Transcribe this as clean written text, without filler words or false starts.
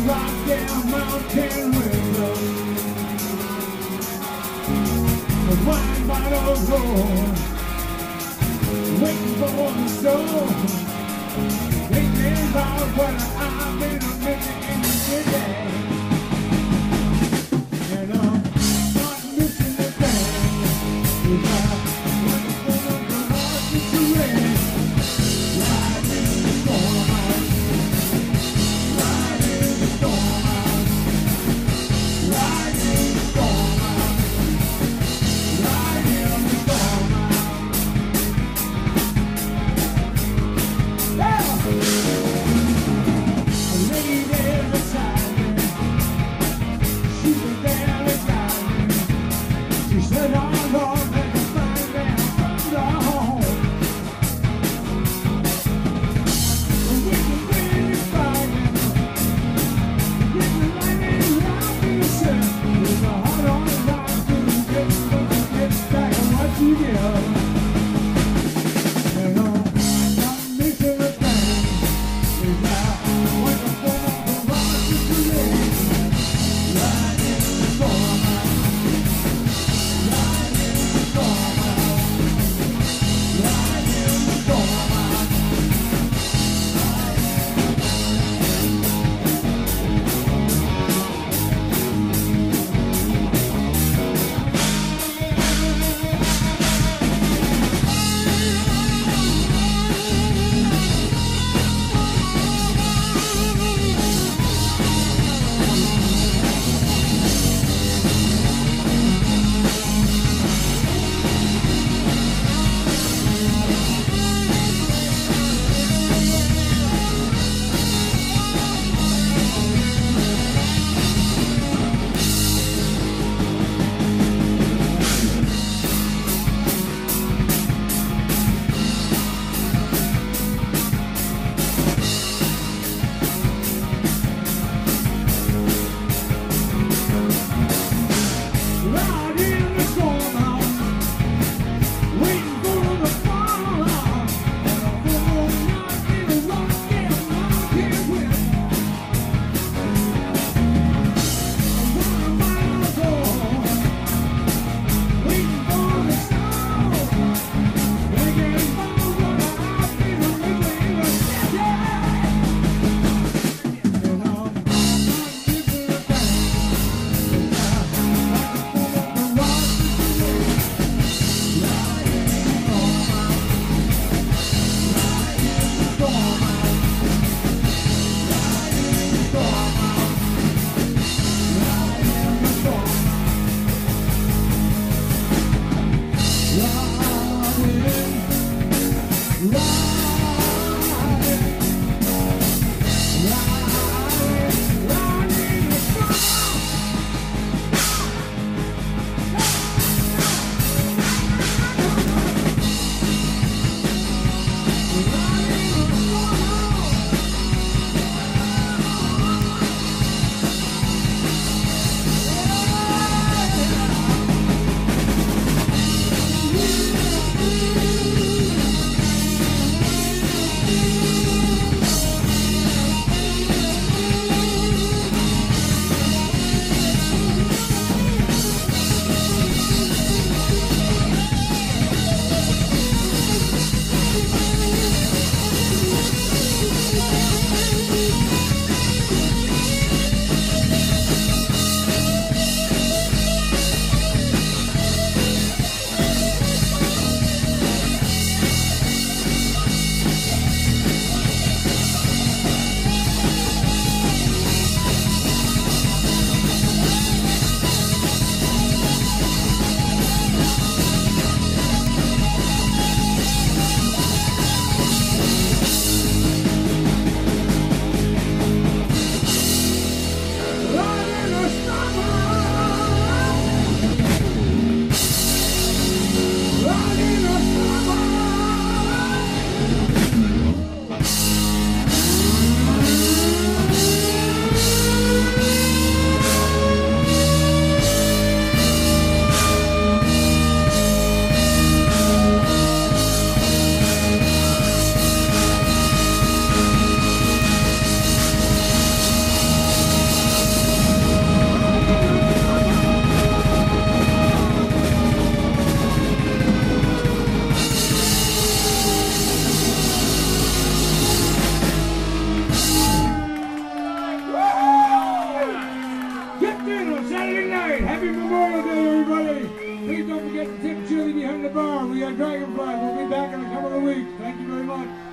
rock down mountain window, the wine bottle roar, waiting for the show, thinking about what I've been missing in the city, and I'm not missing the thing, because I'm gonna hard to do it, right in the storm house, right in the storm house, right in the storm house, right in the storm house. Yeah! A lady Dragonfly. We'll be back in a couple of weeks. Thank you very much.